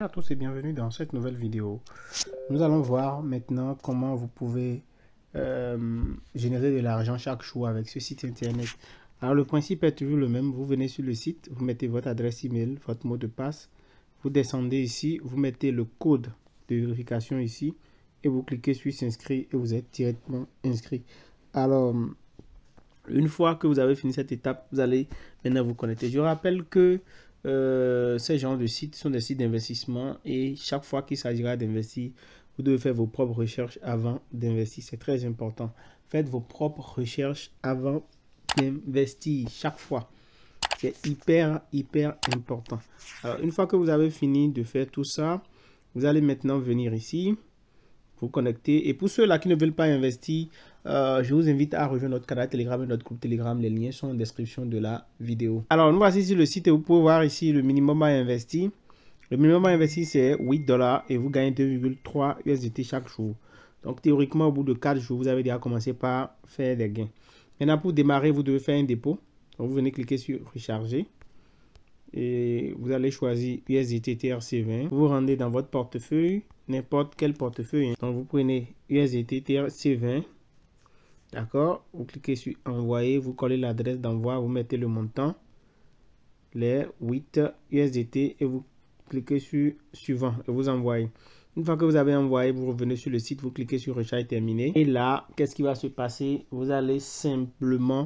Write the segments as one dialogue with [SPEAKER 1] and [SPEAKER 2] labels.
[SPEAKER 1] Bonjour à tous et bienvenue dans cette nouvelle vidéo. Nous allons voir maintenant comment vous pouvez générer de l'argent chaque jour avec ce site internet. Alors le principe est toujours le même. Vous venez sur le site, vous mettez votre adresse email, votre mot de passe, vous descendez ici, vous mettez le code de vérification ici et vous cliquez sur s'inscrire et vous êtes directement inscrit. Alors une fois que vous avez fini cette étape, vous allez maintenant vous connecter. Je rappelle que ces genres de sites sont des sites d'investissement et chaque fois qu'il s'agira d'investir, vous devez faire vos propres recherches avant d'investir. C'est très important. Faites vos propres recherches avant d'investir chaque fois. C'est hyper important. Alors, une fois que vous avez fini de faire tout ça, vous allez maintenant venir ici, vous connecter. Et pour ceux-là qui ne veulent pas investir, je vous invite à rejoindre notre canal Telegram et notre groupe Telegram. Les liens sont en description de la vidéo. Alors, nous voici sur le site et vous pouvez voir ici le minimum à investir. Le minimum à investir, c'est 8 $ et vous gagnez 2,3 USDT chaque jour. Donc, théoriquement, au bout de 4 jours, vous avez déjà commencé par faire des gains. Maintenant, pour démarrer, vous devez faire un dépôt. Donc, vous venez cliquer sur recharger. Et vous allez choisir USDT TRC20. Vous vous rendez dans votre portefeuille, n'importe quel portefeuille. Donc, vous prenez USDT TRC20. D'accord, vous cliquez sur envoyer, vous collez l'adresse d'envoi, vous mettez le montant, les 8 USDT et vous cliquez sur suivant et vous envoyez. Une fois que vous avez envoyé, vous revenez sur le site, vous cliquez sur recharge terminé. Et là, qu'est-ce qui va se passer? Vous allez simplement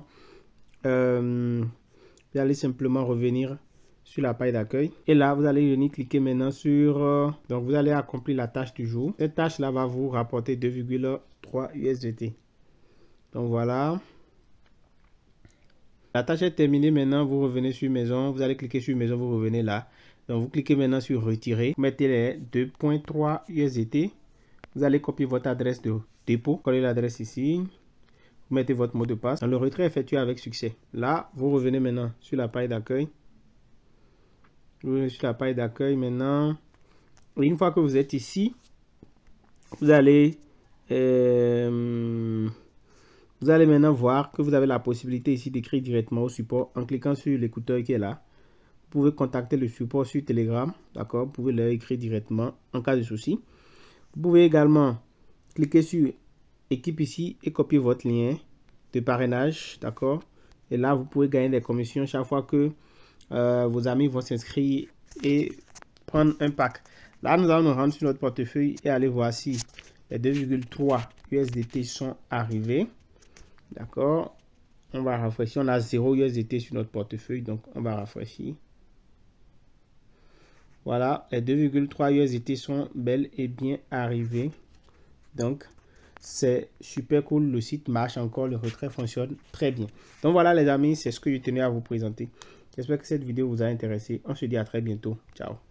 [SPEAKER 1] revenir sur la page d'accueil. Et là, vous allez venir cliquer maintenant sur... donc, vous allez accomplir la tâche du jour. Cette tâche-là va vous rapporter 2,3 USDT. Donc voilà, la tâche est terminée. Maintenant, vous revenez sur maison, vous allez cliquer sur maison, vous revenez là. Donc vous cliquez maintenant sur retirer, vous mettez les 2,3 USDT. Vous allez copier votre adresse de dépôt, coller l'adresse ici, vous mettez votre mot de passe. Le retrait est effectué avec succès. Là, vous revenez maintenant sur la page d'accueil. Vous revenez sur la page d'accueil maintenant. Et une fois que vous êtes ici, vous allez maintenant voir que vous avez la possibilité ici d'écrire directement au support en cliquant sur l'écouteur qui est là. Vous pouvez contacter le support sur Telegram, d'accord? Vous pouvez leur écrire directement en cas de souci. Vous pouvez également cliquer sur équipe ici et copier votre lien de parrainage, d'accord? Et là, vous pouvez gagner des commissions chaque fois que vos amis vont s'inscrire et prendre un pack. Là, nous allons nous rendre sur notre portefeuille et aller voir si les 2,3 USDT sont arrivés. D'accord, on va rafraîchir. On a 0 USDT sur notre portefeuille, donc on va rafraîchir. Voilà, les 2,3 USDT sont bel et bien arrivés. Donc c'est super cool, le site marche encore, le retrait fonctionne très bien. Donc voilà les amis, c'est ce que je tenais à vous présenter. J'espère que cette vidéo vous a intéressé. On se dit à très bientôt. Ciao.